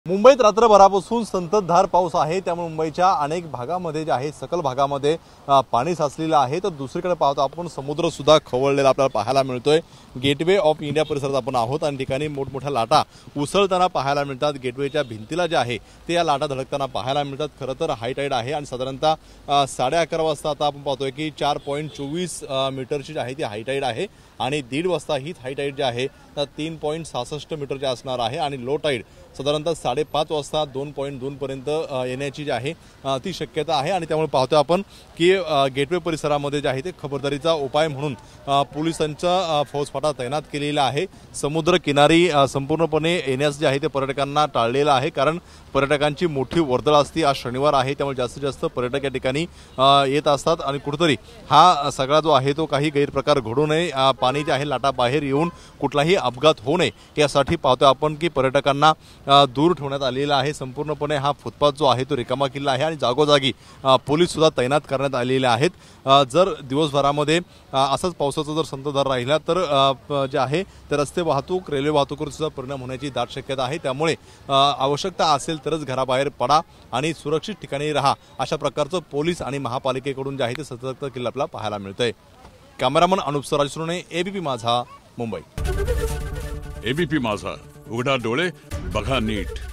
मुंबईत रात्रभरापासून संततधार पाऊस आहे, त्यामुळे मुंबईच्या अनेक भागामध्ये जे आहे सकल भागामध्ये पाणी साचलेलं आहे। तर दुसरीकडे पाहतो आपण समुद्र सुद्धा खवळलेला आपल्याला पाहायला मिळतोय। गेटवे ऑफ इंडिया परिसरात आपण आहोत आणि ठिकाणी मोठमोठ्या लाटा उसळताना पाहायला मिळतात। गेटवेच्या भिंतीला जे आहे ते या लाटा धडकताना पाहायला मिळतात। खरं तर हाय टाईड आहे आणि साधारणतः 11:30 वाजता आता आपण पाहतोय की 4.24 मीटरची जी आहे ती हाय टाईड आहे आणि 1:30 वाजता ही हाय टाईड जी आहे 3.66 मीटरची असणार आहे आणि लो टाईड साधारणतः 5:30 वाजता 2.2 पर्यंत येण्याची जी आहे ती शक्यता आहे। आणि त्यामुळे पाहतोय आपण की गेटवे परिसरामध्ये जे आहे ते खबरदारीचा उपाय म्हणून पोलिसांचा फौजफाटा तैनात केलेला आहे। समुद्र किनारी संपूर्णपणे येण्यास जे आहे ते पर्यटकांना टाळलेलं आहे, कारण पर्यटकांची मोठी वर्दळ असते। आज शनिवार आहे, त्यामुळे जास्तीत जास्त पर्यटक या ठिकाणी येत असतात आणि कुठेतरी हा सगळा जो आहे तो काही गैरप्रकार घडू नये, पाणी जे आहे लाटा बाहेर येऊन कुठलाही अपघात होऊ नये यासाठी पाहतोय आपण की पर्यटकांना दूर ठेवण्यात आलेला आहे। संपूर्णपणे हा फुटपाथ जो आहे तो रिकामा केलेला आहे आणि जागोजागी पोलीस सुद्धा तैनात करण्यात आलेले आहेत। जर दिवसभरामध्ये असंच पावसाचा जर संततधार राहिला तर जे आहे ते रस्ते वाहतूक रेल्वे वाहतुकीवर सुद्धा परिणाम होण्याची दाट शक्यता आहे। त्यामुळे आवश्यकता असेल तरच घराबाहेर पडा आणि सुरक्षित ठिकाणी राहा, अशा प्रकारचं पोलीस आणि महापालिकेकडून जे आहे ते सतर्कता केलेलं आपल्याला पाहायला मिळतंय। कॅमेरामन अनुप सराजसुने, एबीपी माझा, मुंबई। एबीपी माझा, उघडा डोळे बघा नीट।